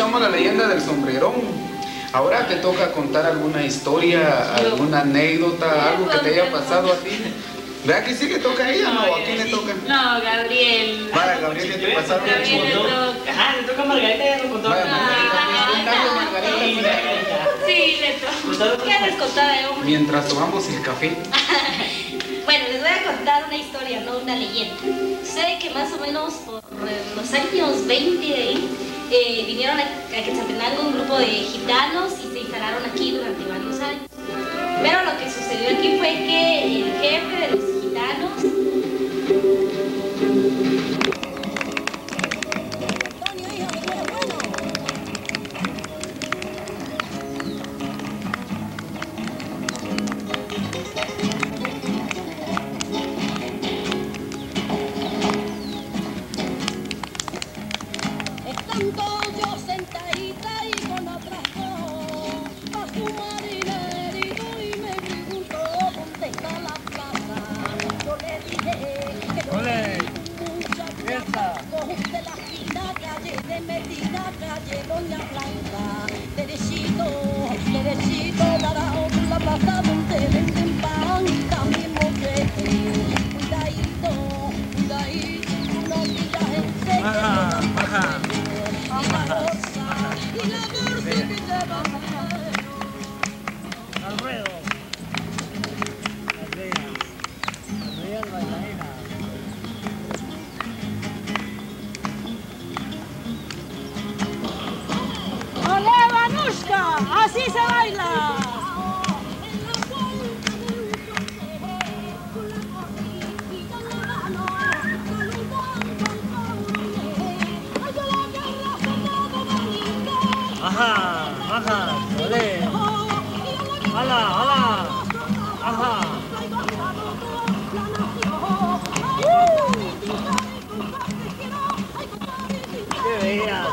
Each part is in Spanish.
escuchamos la leyenda del sombrerón. Ahora te toca contar alguna historia, alguna anécdota, algo que te haya pasado a ti. ¿Verdad que sí le toca a ella? No, ¿a quién le toca? No, Gabriel. Para Gabriel ya te pasaron el chingón. Ajá, le toca a Margarita, ya lo contó. Sí, le toca. ¿Qué les contaba de hombre? Mientras tomamos el café. Bueno, les voy a contar una historia, no una leyenda. Sé que más o menos por los años 20 de ahí, vinieron a Quetzaltenango un grupo de gitanos y se instalaron aquí durante varios años. Pero lo que sucedió aquí fue que el jefe de los gitanos ¡así se baila! Ajá, ajá, ole. Hala, hala. Ajá. ¡Qué bellas!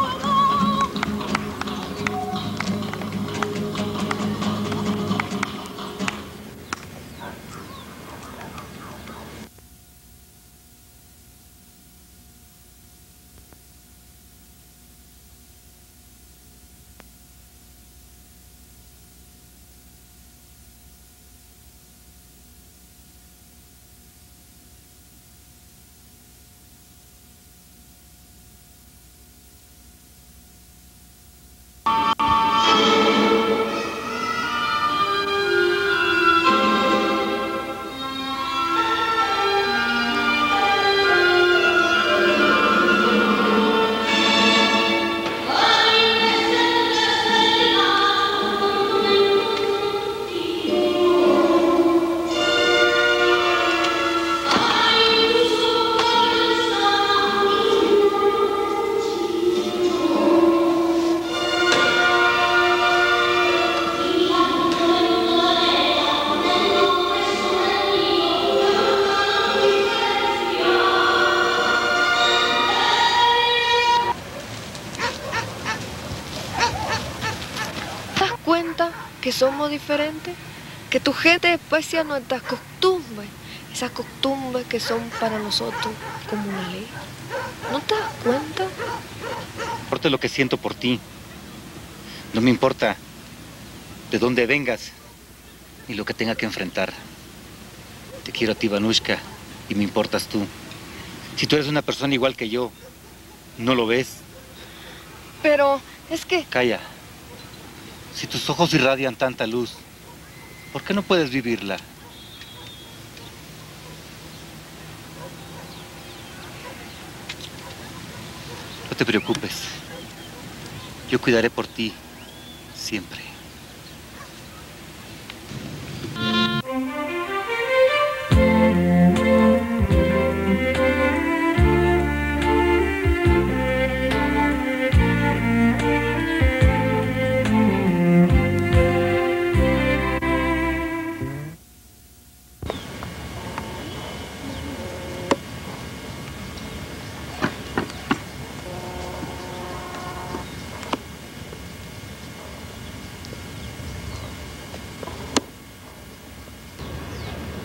Que somos diferentes, que tu gente desprecia nuestras costumbres, esas costumbres que son para nosotros como una ley. ¿No te das cuenta? No importa lo que siento por ti. No me importa de dónde vengas ni lo que tenga que enfrentar. Te quiero a ti, Vanushka, y me importas tú. Si tú eres una persona igual que yo, ¿no lo ves? Pero es que... Calla. Si tus ojos irradian tanta luz, ¿por qué no puedes vivirla? No te preocupes. Yo cuidaré por ti siempre.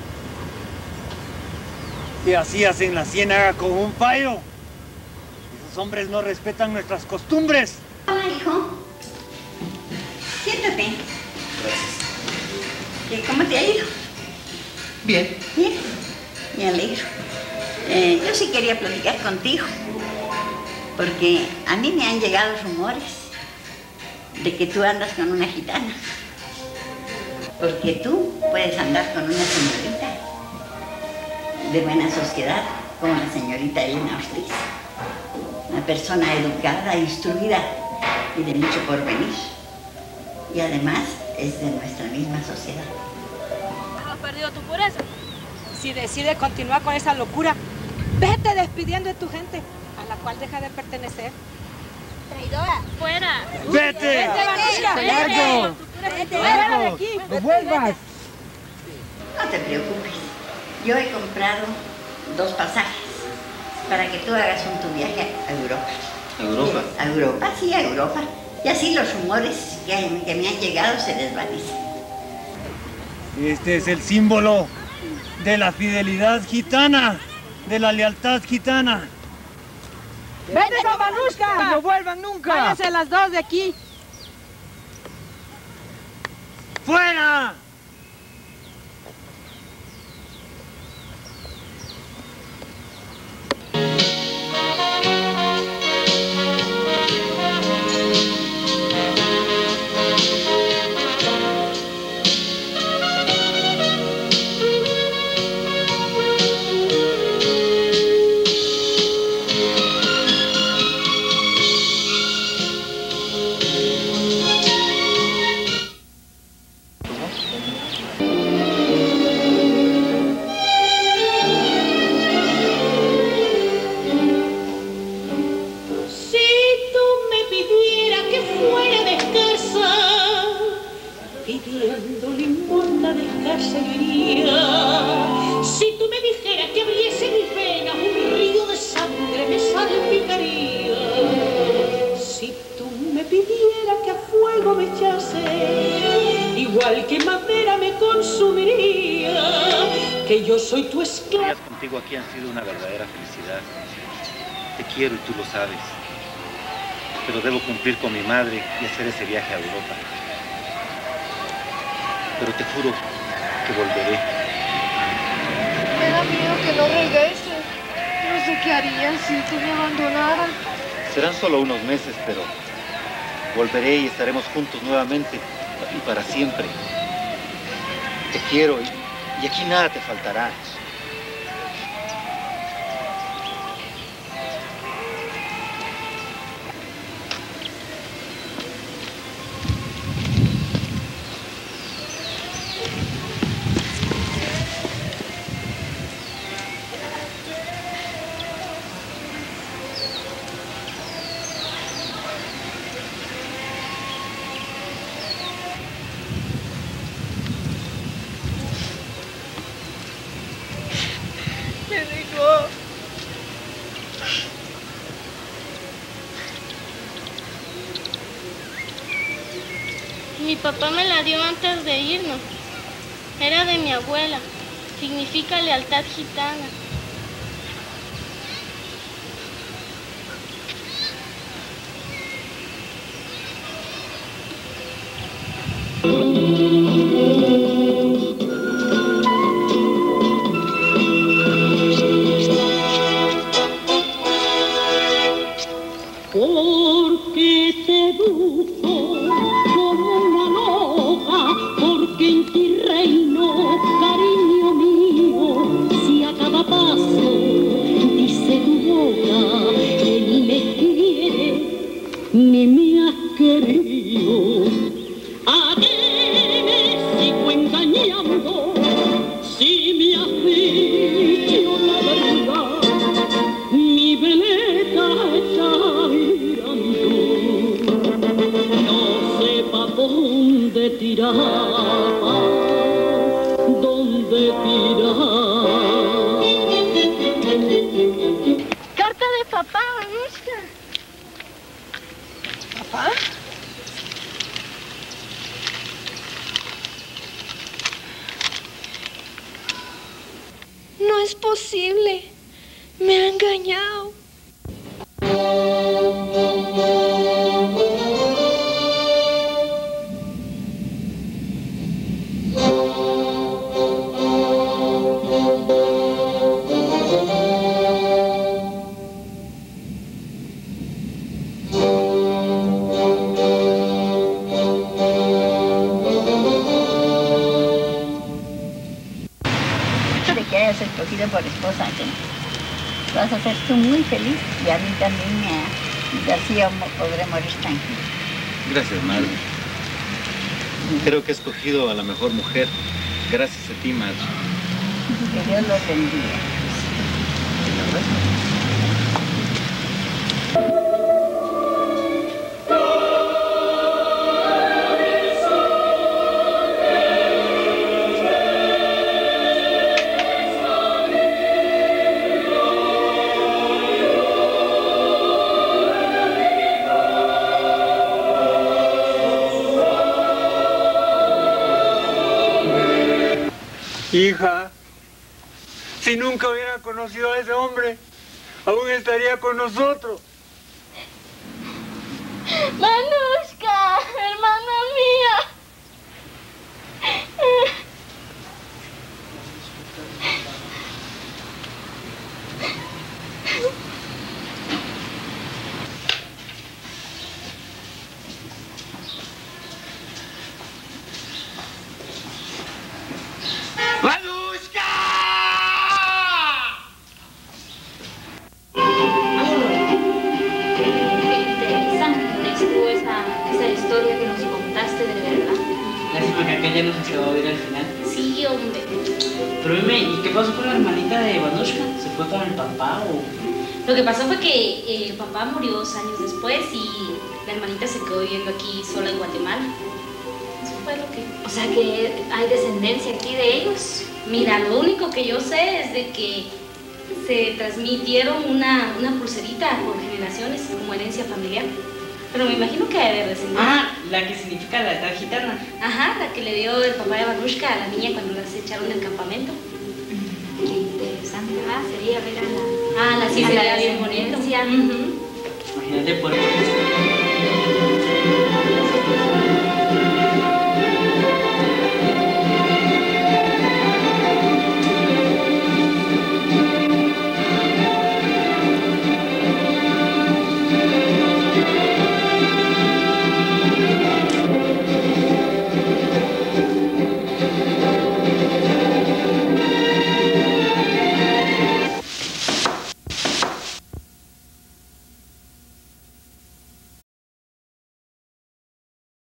¿Qué hacías en la ciénaga con un payo? Los hombres no respetan nuestras costumbres. Hola, hijo. Siéntate. Gracias. ¿Cómo te ha ido? Bien. Bien, me alegro. Yo sí quería platicar contigo, porque a mí me han llegado rumores de que tú andas con una gitana. Porque tú puedes andar con una señorita de buena sociedad, como la señorita Elena Ortiz. Una persona educada, instruida y de mucho porvenir. Y además es de nuestra misma sociedad. ¿Has perdido tu pureza? Si decides continuar con esa locura, vete despidiendo de tu gente, a la cual deja de pertenecer. Traidora. Fuera. ¡Vete! ¡Vete, Vanushka! ¡Largo! ¡Vete! ¡Largo! ¡Vete! ¡No vuelvas! No te preocupes. Yo he comprado 2 pasajes para que tú hagas tu viaje a Europa. ¿A Europa? A Europa, sí, a Europa. Y así los rumores que me han llegado se desvanecen. Este es el símbolo de la fidelidad gitana, de la lealtad gitana. ¡Vete con Vanushka! ¡No vuelvan nunca! ¡Váyanse las 2 de aquí! ¡Fuera! pidiendo limosna descalza iría. Si tú me dijeras que abriese mis venas, un río de sangre me salpicaría. Si tú me pidieras que a fuego me echase, igual que madera me consumiría. Que yo soy tu esclava. Los días contigo aquí han sido una verdadera felicidad. Te quiero y tú lo sabes. Pero debo cumplir con mi madre y hacer ese viaje a Europa. Pero te juro que volveré. Me da miedo que no regrese. No sé qué haría si tú me abandonaras. Serán solo unos meses, pero volveré y estaremos juntos nuevamente y para siempre. Te quiero y aquí nada te faltará. Me dejó. Mi papá me la dio antes de irnos. Era de mi abuela. Significa lealtad gitana. Porque te busco como una loca, porque en ti reino, cariño mío, si a cada paso dice tu boca que ni me quiere, ni me has querido. ¿A qué me sigo engañando si me has dicho la verdad? Mi veleta está mirando, no sepa dónde tirar, dónde tirar. Carta de papá, Vanushka. ¿Papá? No es posible. Me ha engañado. pido por esposa que vas a ser tú muy feliz y a mí también y así podré morir tranquila. Gracias, madre. Creo que he escogido a la mejor mujer. Gracias a ti, madre. Que Dios los bendiga. Hija, si nunca hubiera conocido a ese hombre, aún estaría con nosotros. Manushka, hermana mía. Ya no se va a ver al final. Sí, hombre. Pero dime, ¿y qué pasó con la hermanita de Vanushka? ¿Se fue con el papá o...? Lo que pasó fue que el papá murió 2 años después y la hermanita se quedó viviendo aquí sola en Guatemala. Eso fue lo que... O sea que hay descendencia aquí de ellos. Mira, lo único que yo sé es de que se transmitieron una pulserita por generaciones como herencia familiar. Pero me imagino que debe haber descendencia. Ah, la que significa la lealtad gitana. Ajá, la que le dio el papá de Vanushka a la niña cuando las echaron del campamento. Qué interesante. Sería ver a la... Ah, sí, sería bien bonito. Imagínate poder